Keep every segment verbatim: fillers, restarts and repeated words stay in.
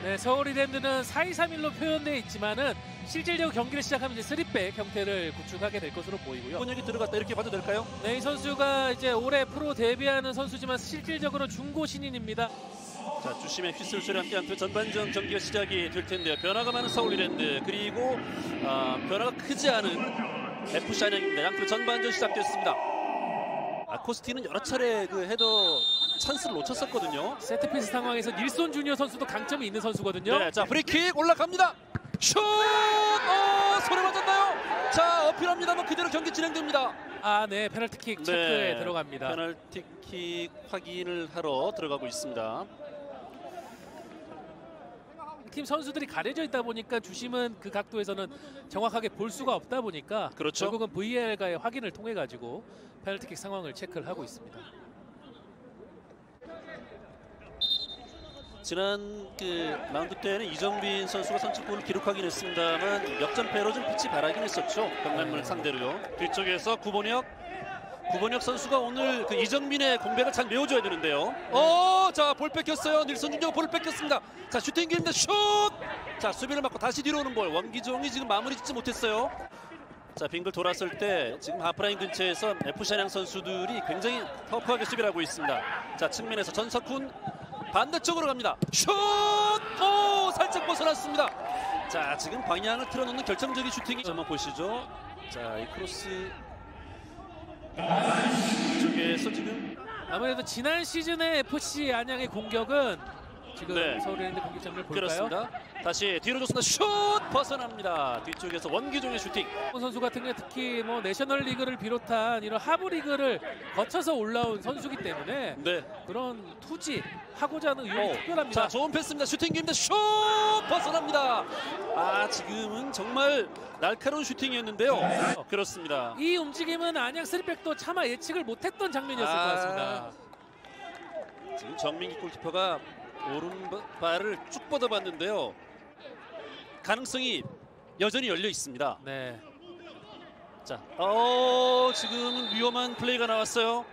네, 서울 이랜드는 사 이 삼 일로 표현되어 있지만은 실질적으로 경기를 시작하면 이제 쓰리백 형태를 구축하게 될 것으로 보이고요. 본역이 들어갔다 이렇게 봐도 될까요? 네, 이 선수가 이제 올해 프로 데뷔하는 선수지만 실질적으로 중고 신인입니다. 자, 주심의 휘슬 소리 함께 한표 전반전 경기가 시작이 될 텐데요. 변화가 많은 서울 이랜드 그리고 어, 변화가 크지 않은 에프씨 안양입니다. 양팀 전반전 시작됐습니다. 아코스티는 여러 차례 그 헤더 찬스를 놓쳤었거든요. 세트피스 상황에서 닐손 주니어 선수도 강점이 있는 선수거든요. 네, 자 프리킥 올라갑니다. 슛! 어, 손에 맞았나요? 자, 어필합니다만 그대로 경기 진행됩니다. 아, 네, 페널티킥 체크에 네, 들어갑니다. 페널티킥 확인을 하러 들어가고 있습니다. 팀 선수들이 가려져 있다 보니까 주심은 그 각도에서는 정확하게 볼 수가 없다 보니까 그렇죠. 결국은 브이알과의 확인을 통해 가지고 페널티킥 상황을 체크를 하고 있습니다. 지난 그 라운드 때는 이정빈 선수가 선취골을 기록하긴 했습니다만 역전패로 좀 빛이 바라긴 했었죠. 경남을 상대로요. 뒤쪽에서 구본혁 구본혁 선수가 오늘 그 이정빈의 공백을 잘 메워줘야 되는데요. 어, 자, 볼 뺏겼어요. 닐손 준영 볼을 뺏겼습니다. 자, 슈팅 기회인데 슛! 자, 수비를 맞고 다시 뒤로 오는 볼. 원기종이 지금 마무리 짓지 못했어요. 자, 빙글 돌았을 때 지금 하프라인 근처에서 에프씨 안양 선수들이 굉장히 터프하게 수비를 하고 있습니다. 자, 측면에서 전석훈 반대쪽으로 갑니다. 슛! 오, 살짝 벗어났습니다. 자, 지금 방향을 틀어놓는 결정적인 슈팅이 한번 보시죠. 자, 이 크로스 이쪽에서 지금 아무래도 지난 시즌의 에프씨 안양의 공격은 지금 네. 서울 이랜드 공격 장면을 볼까요? 그렇습니다. 다시 뒤로 줬습니다. 슛! 벗어납니다. 뒤쪽에서 원기종의 슈팅. 선수 같은 경우 특히 뭐 내셔널리그를 비롯한 이런 하부리그를 거쳐서 올라온 선수기 때문에 네. 그런 투지 하고자 하는 의욕이 오, 특별합니다. 자, 좋은 패스입니다. 슈팅 기회인데 슛! 벗어납니다. 아, 지금은 정말 날카로운 슈팅이었는데요. 어, 그렇습니다. 이 움직임은 안양 쓰리백도 차마 예측을 못했던 장면이었을 아, 것 같습니다. 지금 정민기 골키퍼가 오른발을 쭉 뻗어봤는데요. 가능성이 여전히 열려 있습니다. 네. 자, 어, 지금 위험한 플레이가 나왔어요.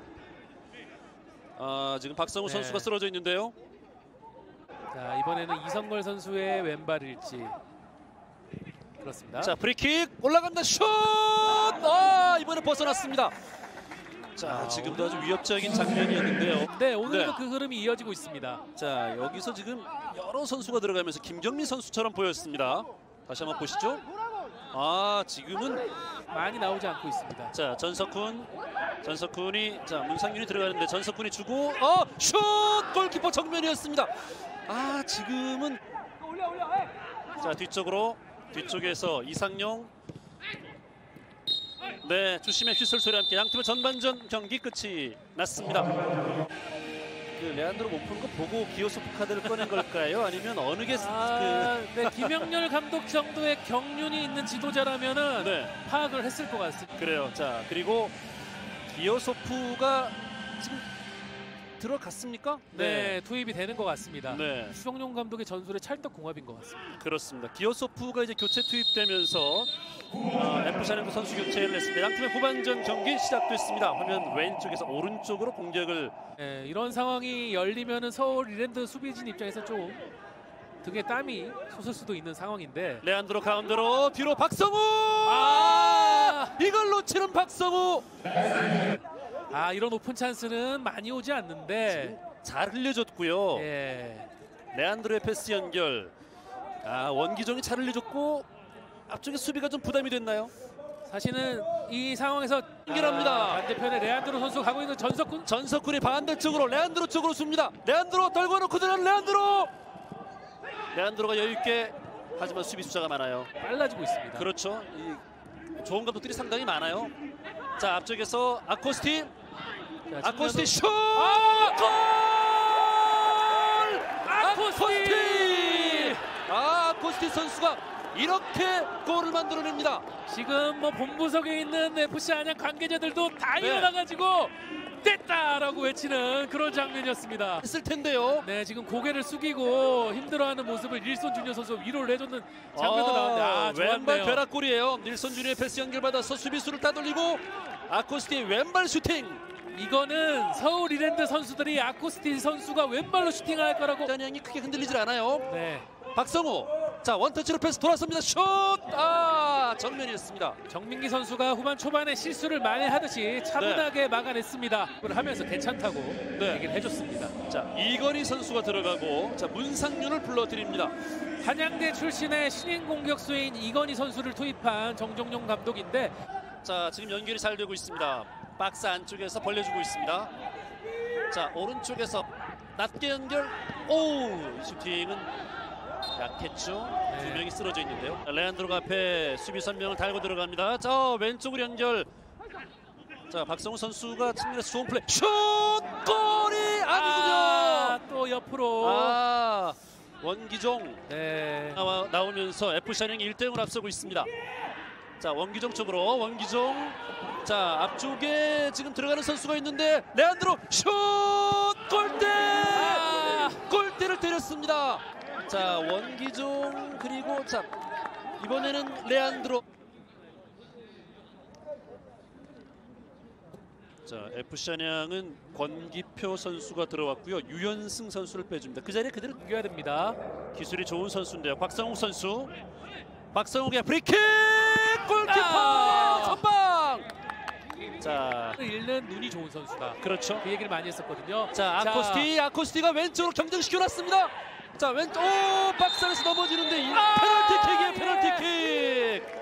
아, 지금 박성우 네. 선수가 쓰러져 있는데요. 자, 이번에는 이성걸 선수의 왼발일지. 그렇습니다. 자, 프리킥 올라갑니다. 슛! 아, 이번에 벗어났습니다. 자, 아, 지금도 아주 위협적인 장면이었는데요. 네, 오늘도 네. 그 흐름이 이어지고 있습니다. 자, 여기서 지금 여러 선수가 들어가면서 김경민 선수처럼 보였습니다. 다시 한번 보시죠. 아, 지금은 많이 나오지 않고 있습니다. 자, 전석훈 전석훈이 자, 문상윤이 들어가는데 전석훈이 주고 어, 슛! 골키퍼 정면이었습니다. 아, 지금은 자, 뒤쪽으로 뒤쪽에서 이상용 네, 주심의 휘슬 소리와 함께 양팀의 전반전 경기 끝이 났습니다. 그 레안드로 못 푸는 거 보고 기어소프 카드를 꺼낸 걸까요? 아니면 어느 게 아, 그... 네, 김영렬 감독 정도의 경륜이 있는 지도자라면은 네. 파악을 했을 것 같습니다. 그래요. 자, 그리고 기어소프가 지금 들어갔습니까? 네, 투입이 되는 것 같습니다. 네. 수정용 감독의 전술의 찰떡궁합인 것 같습니다. 그렇습니다. 기어소프가 이제 교체 투입되면서 어, 에프씨 안양 선수 교체를 했습니다. 양팀의 후반전 경기 시작됐습니다. 화면 왼쪽에서 오른쪽으로 공격을 네, 이런 상황이 열리면은 서울 이랜드 수비진 입장에서 좀 등에 땀이 솟을 수도 있는 상황인데 레안드로 가운데로 뒤로 박성우! 아! 이걸 놓치는 박성우! 아, 이런 오픈 찬스는 많이 오지 않는데 잘 흘려줬고요. 예. 레안드로의 패스 연결. 아, 원기종이 잘 흘려줬고 앞쪽에 수비가 좀 부담이 됐나요? 사실은 이 상황에서 연결합니다. 아, 반대편에 레안드로 선수 가고 있는 전석훈 전석훈이 반대쪽으로 레안드로 쪽으로 줍니다. 레안드로 떨궈 놓고 들어가는 레안드로. 레안드로가 여유 있게 하지만 수비 숫자가 많아요. 빨라지고 있습니다. 그렇죠. 이 좋은 감독들이 상당히 많아요. 자, 앞쪽에서 아코스티. 자, 아코스티 슛! 아! 골! 아코스티! 아, 아코스티 선수가 이렇게 골을 만들어냅니다. 지금 뭐 본부석에 있는 에프씨 안양 관계자들도 다 네. 일어나가지고 됐다라고 외치는 그런 장면이었습니다. 했을 텐데요. 네, 지금 고개를 숙이고 힘들어하는 모습을 닐손 주니어 선수 위로를 해줬는 장면도 아, 나왔는데 아, 왼발 좋았네요. 벼락골이에요. 닐손 주니어의 패스 연결받아서 수비수를 따돌리고 아코스티의 왼발 슈팅. 이거는 서울 이랜드 선수들이 아코스틴 선수가 왼발로 슈팅할 거라고. dan양이 크게 흔들리질 않아요. 네. 박성우. 자, 원터치로 패스 돌아섭니다. 슛! 아, 정면이었습니다. 정민기 선수가 후반 초반에 실수를 많이 하듯이 차분하게 네. 막아냈습니다. 그걸 하면서 괜찮다고 네. 얘기를 해줬습니다. 자, 이건희 선수가 들어가고 자, 문상윤을 불러드립니다. 한양대 출신의 신인 공격수인 이건희 선수를 투입한 정종용 감독인데 자, 지금 연결이 잘 되고 있습니다. 박스 안쪽에서 벌려주고 있습니다. 자, 오른쪽에서 낮게 연결. 오, 이 슈팅은 약했죠. 네. 두 명이 쓰러져 있는데요. 자, 레안드로가 앞에 수비 선명을 달고 들어갑니다. 자, 왼쪽으로 연결. 자, 박성우 선수가 측면에서 좋은 플레이. 슛! 골이 아니군요. 아, 또 옆으로. 아, 원기종 네. 나와, 나오면서 에프씨 한양이 일 대 영으로 앞서고 있습니다. 자, 원기종 쪽으로 원기종. 자, 앞쪽에 지금 들어가는 선수가 있는데 레안드로 슛! 골대! 아. 골대를 때렸습니다. 자, 원기종 그리고 자, 이번에는 레안드로. 자, 에프씨 한양은 권기표 선수가 들어왔고요. 유현승 선수를 빼줍니다. 그 자리에 그대로 이겨야 됩니다. 기술이 좋은 선수인데요. 박성욱 선수. 박성욱의 프리킥! 골키퍼 아! 선방! 자, 잃는 눈이 좋은 선수다. 그렇죠. 그 얘기를 많이 했었거든요. 자, 아코스티, 아코스티가 왼쪽으로 경쟁시켜놨습니다. 자, 왼쪽, 오, 박스 안에서 넘어지는데 이 아, 페널티킥이에요, 예. 페널티킥.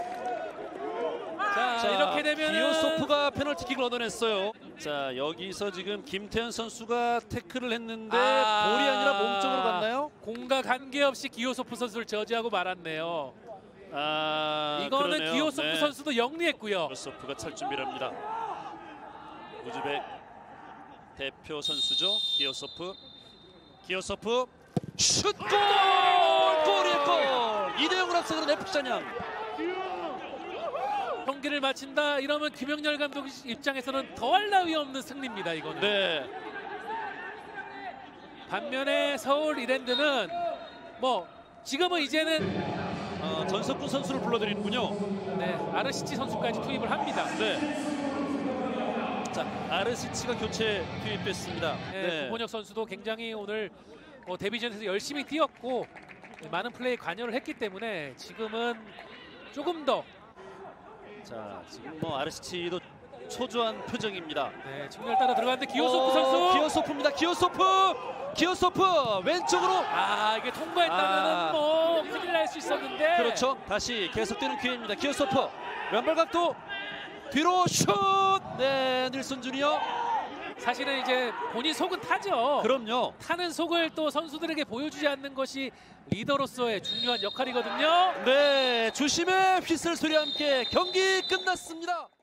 자, 자, 이렇게 되면 기어소프가 페널티킥을 얻어냈어요. 자, 여기서 지금 김태현 선수가 태클을 했는데 아. 볼이 아니라 몸쪽으로 갔나요? 공과 관계없이 기요소프 선수를 저지하고 말았네요. 아, 이거는 그러네요. 기요소프 네. 선수도 영리했고요. 기어소프가 찰 준비를 합니다. 우즈벡 대표 선수죠. 기어소프. 기어소프 슛! 골! 골이에요, 골! 이 대 영으로 앞서가는 에프씨 한양. 경기를 마친다 이러면 김영렬 감독 입장에서는 더할 나위 없는 승리입니다. 이거는. 네. 반면에 서울 이랜드는 뭐 지금은 이제는 어, 전석구 선수를 불러드리는군요. 네, 아르시치 선수까지 투입을 합니다. 네. 자, 아르시치가 교체 투입됐습니다. 네, 네. 구본혁 선수도 굉장히 오늘 어, 데뷔전에서 열심히 뛰었고 네, 많은 플레이에 관여를 했기 때문에 지금은 조금 더 자, 지금 뭐 아르시치도 초조한 표정입니다. 네, 측면을 따라 들어갔는데 기요소프 선수. 기어소프입니다. 기어소프. 기어소프 왼쪽으로. 아, 이게 통과했다면은 아. 뭐 큰일 날 수 있었는데. 그렇죠. 다시 계속되는 기회입니다. 기어소프 왼발 각도 뒤로 슛. 네, 닐슨 주니어. 사실은 이제 본인 속은 타죠. 그럼요. 타는 속을 또 선수들에게 보여주지 않는 것이 리더로서의 중요한 역할이거든요. 네, 주심의 휘슬 소리와 함께 경기 끝났습니다.